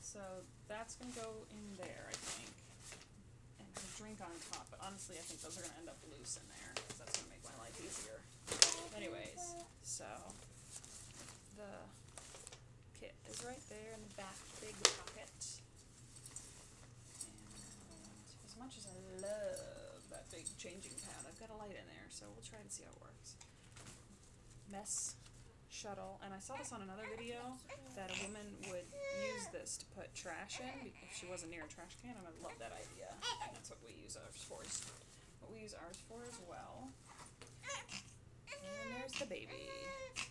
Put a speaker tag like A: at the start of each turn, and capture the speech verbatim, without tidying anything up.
A: So that's going to go in there, I think. And a drink on top, but honestly I think those are going to end up loose in there, because that's going to make my life easier. Anyways, so the kit is right there in the back big pocket. And as much as I love that big changing pad, I've got a light in there, so we'll try and see how it works. Mess shuttle, and I saw this on another video that a woman would use this to put trash in if she wasn't near a trash can, and I love that idea. And that's what we use ours for. What we use ours for as well. And there's the baby.